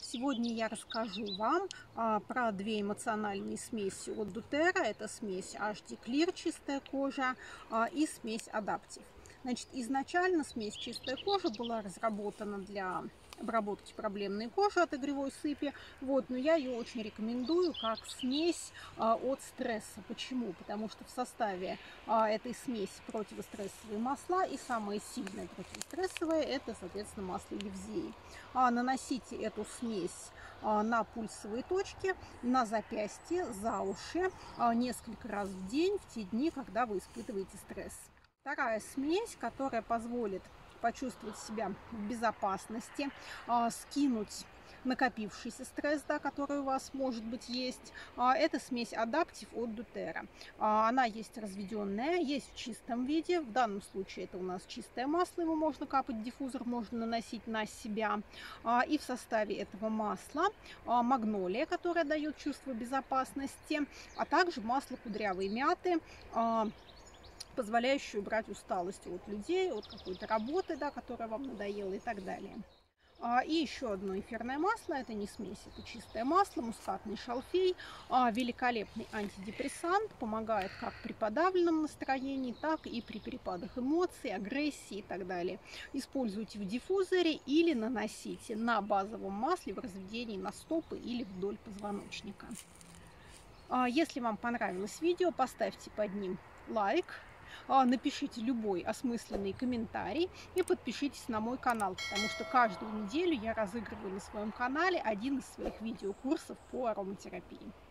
Сегодня я расскажу вам про две эмоциональные смеси от doTERRA. Это смесь HD Clear чистая кожа и смесь Adaptive. Значит, изначально смесь чистая кожа была разработана для обработки проблемной кожи от игривой сыпи. Но я ее очень рекомендую как смесь от стресса. Почему? Потому что в составе этой смеси противострессовые масла, и самое сильное противострессовое это, соответственно, масло Евзеи. Наносите эту смесь на пульсовые точки, на запястье, за уши несколько раз в день в те дни, когда вы испытываете стресс. Вторая смесь, которая позволит почувствовать себя в безопасности, скинуть накопившийся стресс, который у вас может быть есть. Это смесь Adaptive от doTERRA. Она есть разведенная, есть в чистом виде. В данном случае это у нас чистое масло, его можно капать в диффузор, можно наносить на себя. И в составе этого масла магнолия, которая дает чувство безопасности, а также масло кудрявой мяты, позволяющую убрать усталость от людей, от какой-то работы, которая вам надоела и так далее. И еще одно эфирное масло, это не смесь, это чистое масло, мускатный шалфей, великолепный антидепрессант, помогает как при подавленном настроении, так и при перепадах эмоций, агрессии и так далее. Используйте в диффузоре или наносите на базовом масле в разведении на стопы или вдоль позвоночника. Если вам понравилось видео, поставьте под ним лайк. Напишите любой осмысленный комментарий и подпишитесь на мой канал, потому что каждую неделю я разыгрываю на своем канале один из своих видеокурсов по ароматерапии.